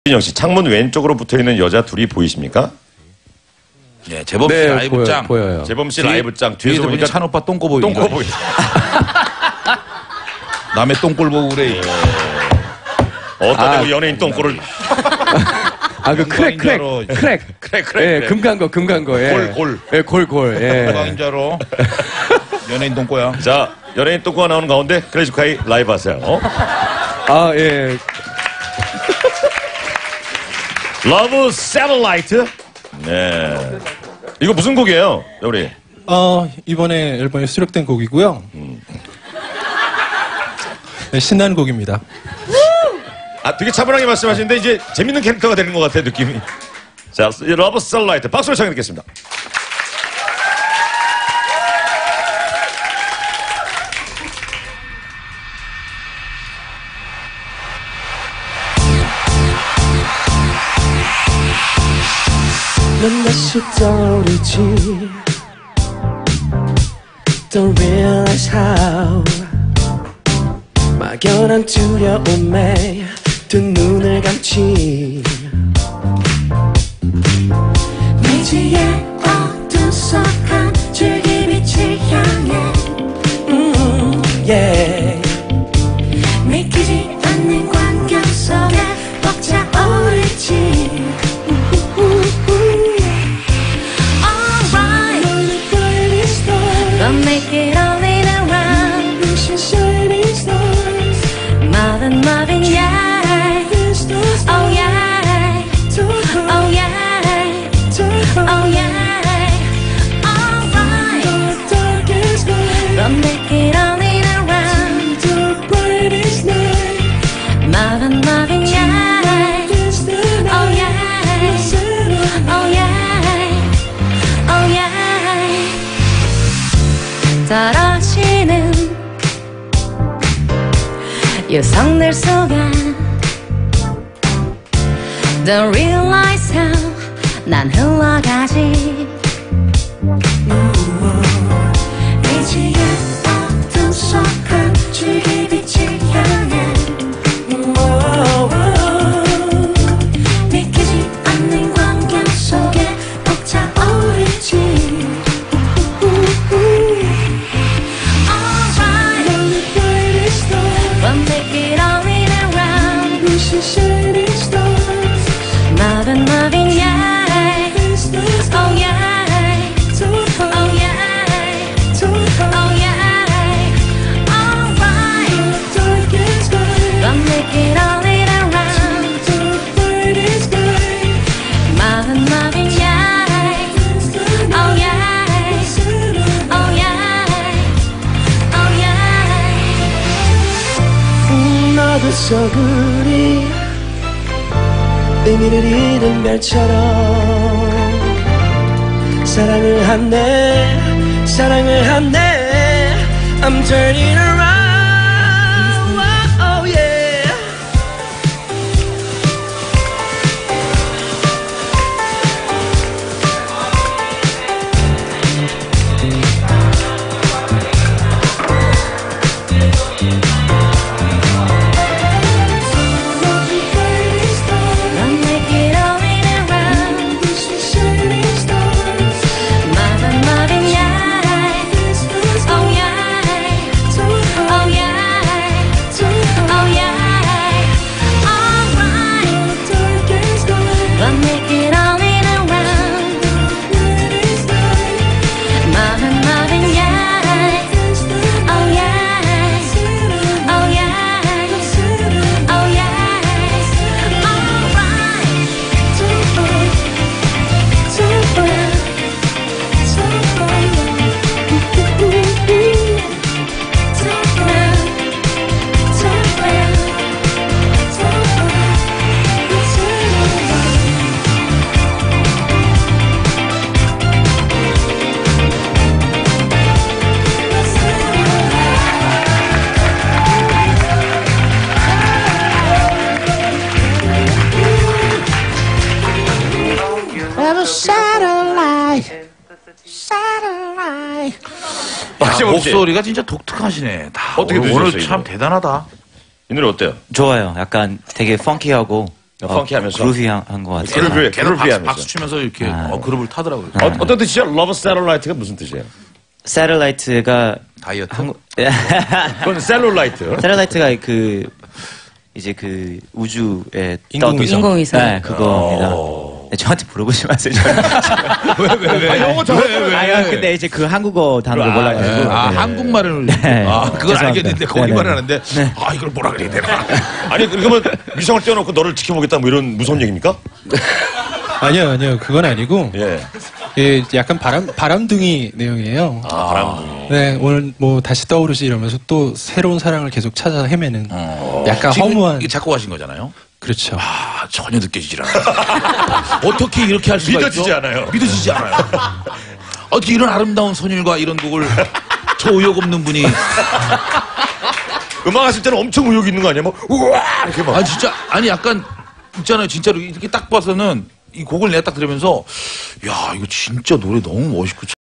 윤영 씨, 창문 왼쪽으로 붙어있는 여자 둘이 보이십니까? 예, 재범 씨 라이브 짱. 보여요. 재범 씨 라이브 짱. 뒤에서 보니까 찬 오빠 똥꼬 보이는 똥꼬 보이. 남의 똥꼴 보고 그래. 어떤 애고 연예인 똥꼬를. 아, 그 크랙. 예, 금간거, 예. 골. 예, 골. 예. 건강인 줄 알아. 연예인 똥꼬야. 자, 연예인 똥꼬가 나오는 가운데 크레이지카이 라이브 하세요. 아, 예. 러브 셀러라이트. 네. 이거 무슨 곡이에요, 우리? 이번에 앨범에 수록된 곡이고요. 네, 신나는 곡입니다. 아, 되게 차분하게 말씀하시는데 이제 재밌는 캐릭터가 되는 것 같아요, 느낌이. 자, 러브 셀러라이트 박수를 청해 듣겠습니다. 넌 다시 떠오르지 Don't realize how 막연한 두려움에 두 눈을 감지 미지의 어두석한 줄기빛을 향해 yeah. 믿기지 않는 광경 속에 벅차오르지 But make it all in around shining stars Marvin, yeah Oh yeah Oh yeah Oh yeah Alright But make it all in around the brightest night Marvin, yeah Oh yeah Oh yeah Oh yeah 떨어지는 유성들 속에 Don't realize how 난 흘러가지 미지의 어두석한 줄기빛을 향해 믿기지 않는 광경 속에 벅차오르지 But make it all in around shining stars Marvin, yeah Oh yeah Oh yeah Oh yeah Alright But make it all in around Marvin, yeah Oh yeah Oh yeah Oh yeah 너도 서글이 의미를 잃은 별처럼 사랑을 하네 I'm turning around oh yeah 목소리가 진짜 독특하시네. 다 어떻게 오늘 들으셨어요, 참 이거? 대단하다. 이 노래 어때요? 좋아요. 약간 되게 펑키하고 펑키하면서. 그루비한 것 같아요. 그루비, 걔는 그루비하면서. 박수 치면서 이렇게 그룹을 타더라고요. 어떤 뜻이죠? 러브 세럴라이트가 무슨 뜻이에요? 세틀라이트가 다이어트. 한국 그건 셀룰라이트. 세틀라이트가 그 이제 그 우주에 인공위성. 인공위성. 네, 그거입니다. 네, 저한테 물어보지 마세요. 왜? 영어 잘해. 아, 근데 이제 그 한국어 단어를 몰라가지고. 아, 네. 한국말을. 네. 아, 그걸 죄송합니다. 알겠는데 거기말을 네, 하는데. 아, 이걸 뭐라 그래야 되나. 아니, 그러면 위성을 띄워놓고 너를 지켜보겠다 뭐 이런 무서운 얘기입니까? 아니요. 그건 아니고. 예. 예, 약간 바람둥이 내용이에요. 바람. 네, 오늘 뭐 다시 떠오르시 이러면서 또 새로운 사랑을 계속 찾아 헤매는 약간 지금 허무한. 이게 작곡하신 거잖아요. 그렇죠. 아, 전혀 느껴지질 않아요. 어떻게 이렇게 할 수가 믿어지지 있죠? 않아요. 믿어지지 않아요. 어떻게 이런 아름다운 선율과 이런 곡을 저 의욕 없는 분이. 음악 하실 때는 엄청 의욕이 있는 거 아니야? 뭐, 우와! 이렇게 막. 아, 진짜, 아니, 약간, 있잖아요. 진짜로 이렇게 딱 봐서는 이 곡을 내가 딱 들으면서, 야, 이거 진짜 노래 너무 멋있고